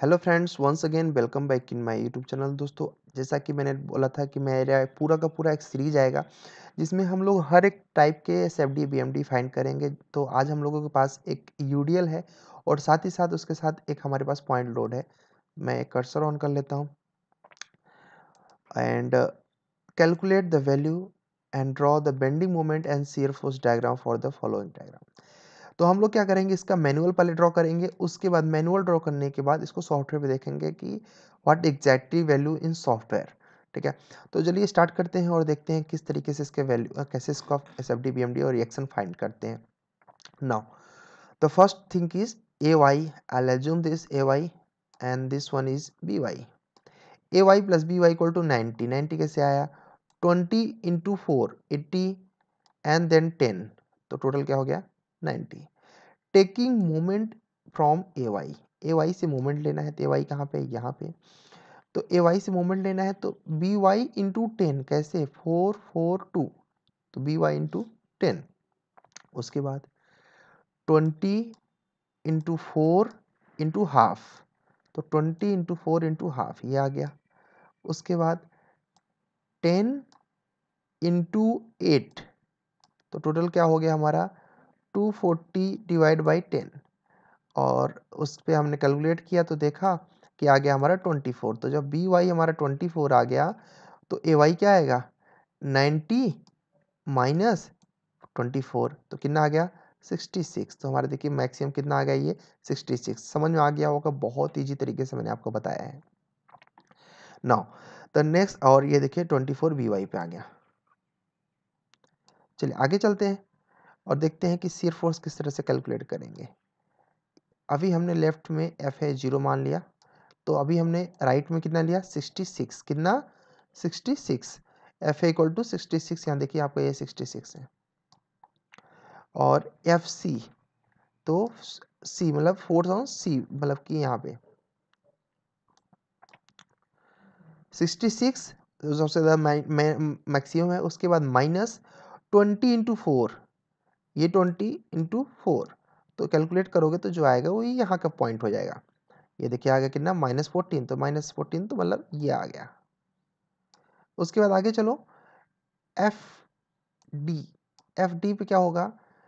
Hello friends, once again welcome back in my YouTube channel. दोस्तों, जैसा कि मैंने बोला था कि मेरा पूरा का पूरा एक सीरीज आएगा जिसमें हम लोग हर एक टाइप के एसएफडी बीएमडी फाइंड करेंगे। तो आज हम लोगों के पास एक यूडीएल है और साथ ही साथ उसके साथ एक हमारे पास पॉइंट लोड है। मैं कर्सर ऑन कर लेता हूँ and calculate the value and draw the bending moment and shear force diagram for the following diagram. तो हम लोग क्या करेंगे, इसका मैनुअल पहले ड्रॉ करेंगे, उसके बाद मैनुअल ड्रॉ करने के बाद इसको सॉफ्टवेयर पे देखेंगे कि what exactly value in software. ठीक है, तो चलिए स्टार्ट करते हैं और देखते हैं किस तरीके से इसके वैल्यू कैसे इसको S F D B M D और रिएक्शन फाइंड करते हैं। Now the first thing is A Y, I assume this A Y and this one is B Y. A Y plus B Y equal to 90। 90 कैसे आया? 20 into 4 80 and then 10, तो total क्या हो गया? 90। Taking moment from A Y से moment लेना है, तो ए वाई कहाँ पे? यहाँ पे। तो ए वाई से मोमेंट लेना है तो बी वाई इंटू 10 कैसे? 442, तो बी वाई इंटू 10। उसके बाद 20 इंटू 4 इंटू हाफ, तो 20 इंटू 4 इंटू हाफ ये आ गया। उसके बाद 10 इंटू 8, तो टोटल क्या हो गया हमारा? 240 डिवाइड बाई 10। और उस पर हमने कैलकुलेट किया तो देखा कि आ गया हमारा 24। तो जब बी वाई हमारा 24 आ गया तो ए वाई क्या आएगा? 90 माइनस 24, तो कितना आ गया? 66। तो हमारे देखिए मैक्सिमम कितना आ गया? ये 66। समझ में आ गया होगा, बहुत ईजी तरीके से मैंने आपको बताया है। नाउ द नेक्स्ट, और ये देखिए 24 बी वाई पे आ गया। चलिए आगे चलते हैं और देखते हैं कि शियर फोर्स किस तरह से कैलकुलेट करेंगे। अभी हमने लेफ्ट में एफ है 0 मान लिया, तो अभी हमने राइट में कितना लिया? 66। कितना? 66। एफ ए इक्वल टू 66, यहाँ देखिए आपका ये 66 है। और एफ सी, तो सी मतलब फोर्स ऑन सी, मतलब कि यहाँ पे 66 जो सबसे ज़्यादा मैक्सिमम है। उसके बाद माइनस 20 इंटू 4, ये 20 इंटू 4, तो कैलकुलेट करोगे तो जो आएगा वो यहाँ का पॉइंट हो जाएगा। ये देखिए आ गया कितना? -14, तो -14 तो मतलब ये आ गया। उसके बाद आगे चलो, एफ डी, एफ डी पे क्या होगा?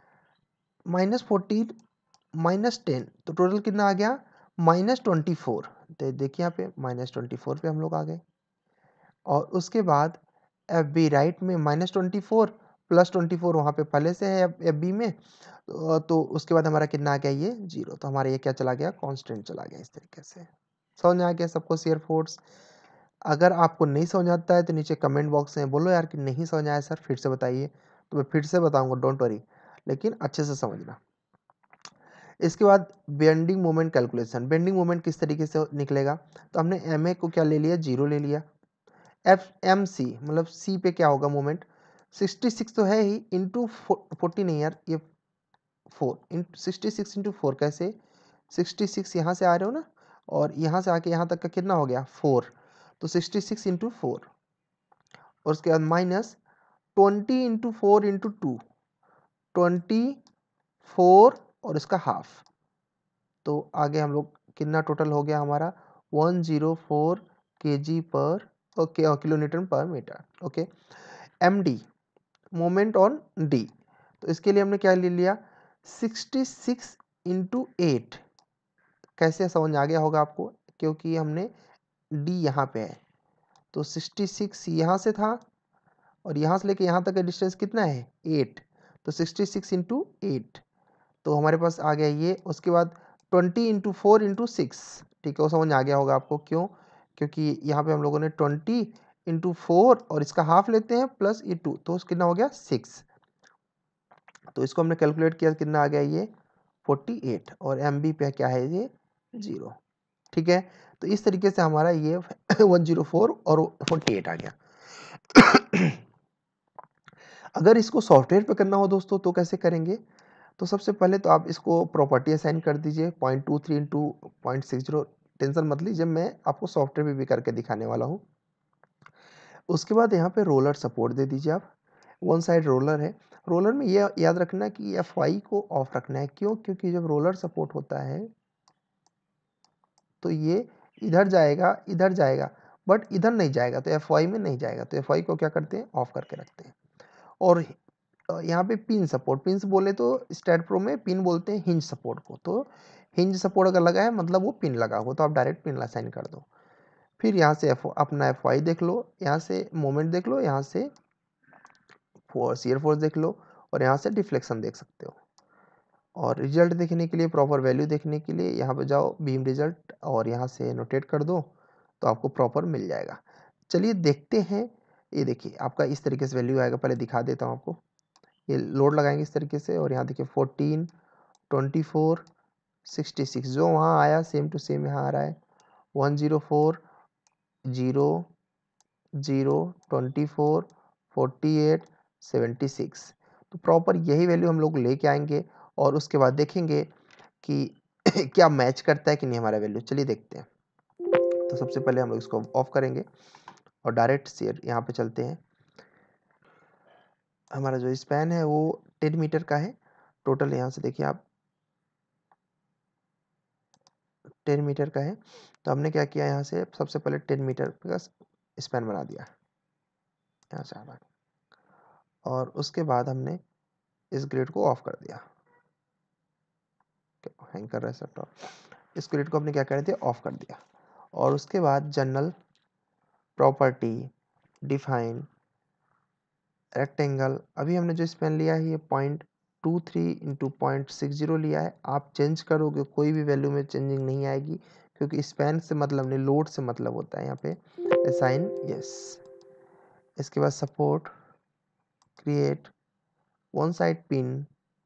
-14 -10, तो टोटल कितना आ गया? -24। तो देखिए यहाँ पे -24 पे हम लोग आ गए। और उसके बाद एफ बी राइट में -24 प्लस 24 वहाँ पे पहले से है एफ बी में, तो उसके बाद हमारा कितना आ गया? ये 0। तो हमारा ये क्या चला गया? कांस्टेंट चला गया। इस तरीके से समझ में आ गया सबको शियर फोर्स। अगर आपको नहीं समझ आता है तो नीचे कमेंट बॉक्स में बोलो यार कि नहीं समझ आया सर, फिर से बताइए, तो मैं फिर से बताऊंगा, डोंट वरी, लेकिन अच्छे से समझना। इसके बाद bending moment calculation. Bending moment किस तरीके से निकलेगा? तो हमने एम ए को क्या ले लिया? 0 ले लिया। एफ एम सी मतलब सी पे क्या होगा मोमेंट? 66 तो है ही, इंटू 40 नहीं यार, ये 4 66 इंटू 4 कैसे? 66 यहाँ से आ रहे हो ना, और यहाँ से आके यहाँ तक का कितना हो गया? 4, तो 66 इंटू 4। और उसके बाद माइनस 20 इंटू 4 इंटू 2, 24 और इसका हाफ, तो आगे हम लोग कितना टोटल हो गया हमारा? 104 kg पर okay, kilo newton per meter. Okay, M D moment on D, तो इसके लिए हमने क्या ले लिया? 66 इंटू 8। कैसे समझ आ गया होगा आपको? क्योंकि हमने डी यहाँ पे है, तो 66 यहाँ से था और यहाँ से लेके यहाँ तक का डिस्टेंस कितना है? 8, तो 66 इंटू 8, तो हमारे पास आ गया ये। उसके बाद 20 इंटू 4 इंटू 6, ठीक है, वो समझ आ गया होगा आपको। क्यों? क्योंकि यहाँ पे हम लोगों ने 20 इंटू 4 और इसका हाफ लेते हैं प्लस ये 2, तो कितना हो गया? 6। तो इसको हमने कैलकुलेट किया, कितना आ गया? ये 48, और एम बी पे क्या है? ये 0। ठीक है, तो इस तरीके से हमारा ये 104 और 48 आ गया। अगर इसको सॉफ्टवेयर पे करना हो दोस्तों तो कैसे करेंगे? तो सबसे पहले तो आप इसको प्रॉपर्टी असाइन कर दीजिए 0.23 इंटू 0.60। टेंशन मत लीजिए, मैं आपको सॉफ्टवेयर पे भी करके दिखाने वाला हूँ। उसके बाद यहाँ पे रोलर सपोर्ट दे दीजिए आप, वन साइड रोलर है। रोलर में ये याद रखना कि एफ वाई को ऑफ रखना है। क्यों? क्योंकि जब रोलर सपोर्ट होता है तो ये इधर जाएगा बट इधर नहीं जाएगा, तो FY में नहीं जाएगा, तो FY को क्या करते हैं, ऑफ करके रखते हैं। और यहाँ पे पिन सपोर्ट, पिन्स बोले तो स्टैट प्रो में पिन बोलते हैं हिंज सपोर्ट को, तो हिंज सपोर्ट अगर लगा है मतलब वो पिन लगा हो, तो आप डायरेक्ट पिन असाइन कर दो। फिर यहाँ से अपना FY देख लो, यहाँ से मोमेंट देख लो, यहाँ से शियर फोर्स देख लो, और यहाँ से डिफ्लेक्शन देख सकते हो। और रिजल्ट देखने के लिए, प्रॉपर वैल्यू देखने के लिए यहाँ पे जाओ बीम रिजल्ट और यहाँ से नोटेट कर दो, तो आपको प्रॉपर मिल जाएगा। चलिए देखते हैं, ये देखिए आपका इस तरीके से वैल्यू आएगा। पहले दिखा देता हूँ आपको, ये लोड लगाएंगे इस तरीके से, और यहाँ देखिए 14, 24, 66 जो वहाँ आया सेम टू सेम यहाँ आ रहा है। 104, 0, 0, 24, 48, 76। तो प्रॉपर यही वैल्यू हम लोग लेके आएंगे और उसके बाद देखेंगे कि क्या मैच करता है कि नहीं हमारा वैल्यू। चलिए देखते हैं। तो सबसे पहले हम लोग इसको ऑफ करेंगे और डायरेक्ट शेयर यहाँ पे चलते हैं। हमारा जो स्पैन है वो 10 मीटर का है टोटल, यहाँ से देखिए आप 10 मीटर का है। तो हमने क्या किया, यहाँ से सबसे पहले 10 मीटर का स्पैन बना दिया यहाँ से आना, और उसके बाद हमने इस ग्रिड को ऑफ कर दिया। हैंग कर रहा है सब, इस ग्रिड को हमने क्या कर दिया, ऑफ कर दिया। और उसके बाद जनरल प्रॉपर्टी डिफाइन रेक्टेंगल, अभी हमने जो स्पैन लिया है ये 0.23 इंटू 0.60 लिया है। आप चेंज करोगे कोई भी वैल्यू में चेंजिंग नहीं आएगी, क्योंकि स्पैन से मतलब नहीं, लोड से मतलब होता है यहाँ पे। असाइन यस, इसके बाद support create one side pin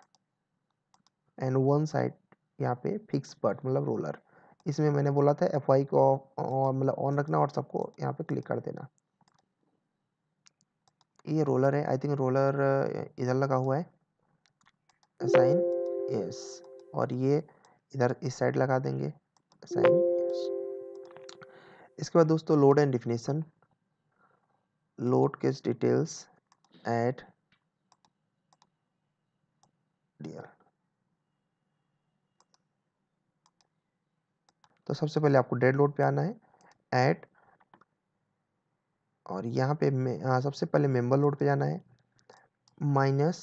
and one side यहाँ पे फिक्स बट मतलब रोलर। इसमें मैंने बोला था FY को मतलब ऑन रखना और सबको यहाँ पे क्लिक कर देना। ये रोलर है, आई थिंक रोलर इधर लगा हुआ है, असाइन यस, और ये इधर इस साइड लगा देंगे, असाइन यस। इसके बाद दोस्तों load and definition, load case details add here. तो सबसे पहले आपको डेड लोड पे आना है, ऐड, और यहाँ पे सबसे पहले मेंबर लोड पे जाना है, माइनस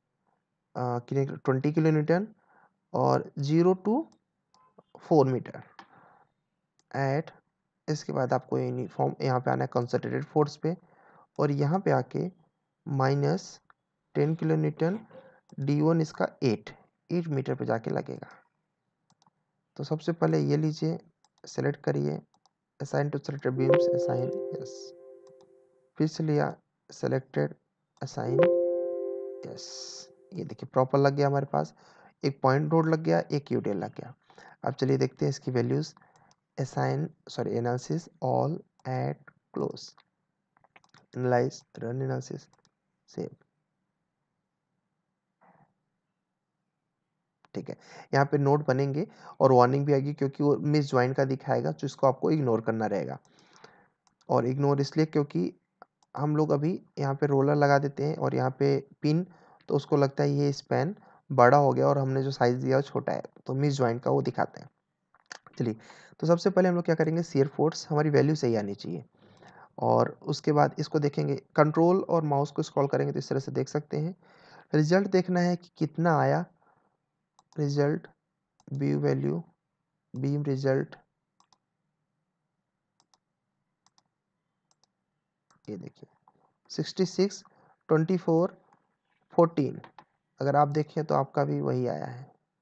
20 किलो न्यूटन और 0 to 4 मीटर ऐड। इसके बाद आपको यूनिफॉर्म यहाँ पे आना है कंसंट्रेटेड फोर्स पे, और यहाँ पे आके माइनस 10 किलो न्यूटन, D1 इसका 8 मीटर पे जाके लगेगा। तो सबसे पहले ये लीजिए, सेलेक्ट करिए, assign to selected beams, assign yes, फिर से लिया सेलेक्टेड, असाइन यस। ये देखिए प्रॉपर लग गया हमारे पास, एक पॉइंट लोड लग गया, एक यूटेल लग गया। अब चलिए देखते हैं इसकी values, assign sorry analysis all at close, analyze run analysis save. ठीक है, यहाँ पे नोट बनेंगे और वार्निंग भी आएगी, क्योंकि वो मिस ज्वाइन का दिखाएगा, तो इसको आपको इग्नोर करना रहेगा। और इग्नोर इसलिए क्योंकि हम लोग अभी यहाँ पे रोलर लगा देते हैं और यहाँ पे पिन, तो उसको लगता है ये स्पैन बड़ा हो गया और हमने जो साइज़ दिया वो छोटा है, तो मिस ज्वाइंट का वो दिखाते हैं। चलिए, तो सबसे पहले हम लोग क्या करेंगे, शियर फोर्स हमारी वैल्यू सही आनी चाहिए, और उसके बाद इसको देखेंगे, कंट्रोल और माउस को स्क्रॉल करेंगे तो इस तरह से देख सकते हैं। रिजल्ट देखना है कि कितना आया, result view value beam result, ये देखिए 66, 24, 14। अगर आप देखें तो आपका भी वही आया है,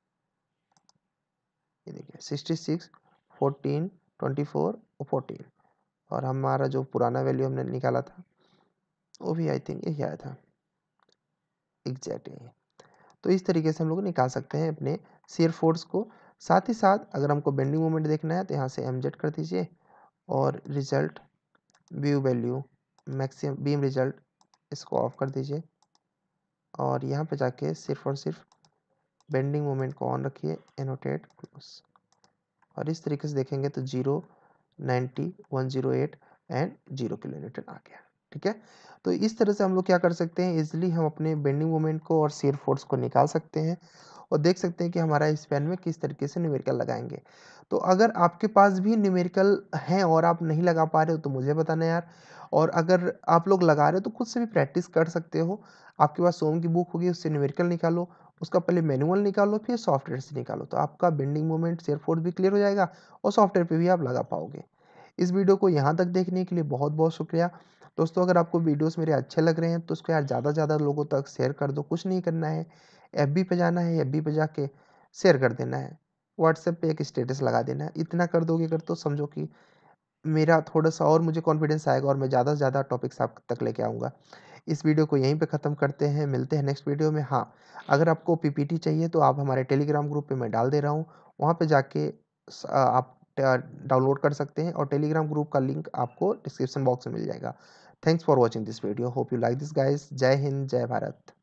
ये देखिए 66, 14, 24 और 14, और हमारा जो पुराना वैल्यू हमने निकाला था वो भी आई थिंक यही आया था एग्जैक्ट यही। तो इस तरीके से हम लोग निकाल सकते हैं अपने शियर फोर्स को। साथ ही साथ अगर हमको बेंडिंग मोमेंट देखना है तो यहाँ से MZ कर दीजिए, और result view value maximum beam result इसको ऑफ कर दीजिए, और यहाँ पे जाके सिर्फ और सिर्फ बेंडिंग मोमेंट को ऑन रखिए, एनोटेट क्लोज, और इस तरीके से देखेंगे तो 0, 90, 108 एंड 0 किलो न्यूटन आ गया। ठीक है, तो इस तरह से हम लोग क्या कर सकते हैं, इजीली हम अपने बेंडिंग मोमेंट को और शियर फोर्स को निकाल सकते हैं। और देख सकते हैं कि हमारा इस पेन में किस तरीके से न्यूमेरिकल लगाएंगे। तो अगर आपके पास भी न्यूमेरिकल हैं और आप नहीं लगा पा रहे हो तो मुझे बताना यार, और अगर आप लोग लगा रहे हो तो खुद से भी प्रैक्टिस कर सकते हो। आपके पास सोम की बुक होगी, उससे न्यूमेरिकल निकालो, उसका पहले मैनुअल निकालो, फिर सॉफ्टवेयर से निकालो, तो आपका बेंडिंग मोमेंट, शेयर फोर्स भी क्लियर हो जाएगा और सॉफ्टवेयर पे भी आप लगा पाओगे। इस वीडियो को यहाँ तक देखने के लिए बहुत बहुत शुक्रिया। दोस्तों, अगर आपको वीडियोस मेरे अच्छे लग रहे हैं तो उसको यार ज़्यादा से ज़्यादा लोगों तक शेयर कर दो। कुछ नहीं करना है, एफबी पे जाना है, एफबी पे जाके शेयर कर देना है, व्हाट्सएप पे एक स्टेटस लगा देना है। इतना कर दोगे अगर तो समझो कि मेरा थोड़ा-सा और मुझे कॉन्फिडेंस आएगा और मैं ज़्यादा से ज़्यादा टॉपिक्स आप तक लेके आऊँगा। इस वीडियो को यहीं पे ख़त्म करते हैं, मिलते हैं नेक्स्ट वीडियो में। हाँ, अगर आपको पीपीटी चाहिए तो आप हमारे टेलीग्राम ग्रुप पे मैं डाल दे रहा हूँ, वहाँ पे जाके आप डाउनलोड कर सकते हैं और टेलीग्राम ग्रुप का लिंक आपको डिस्क्रिप्शन बॉक्स में मिल जाएगा। Thanks for watching this video, hope you like this guys. जय हिंद, जय भारत।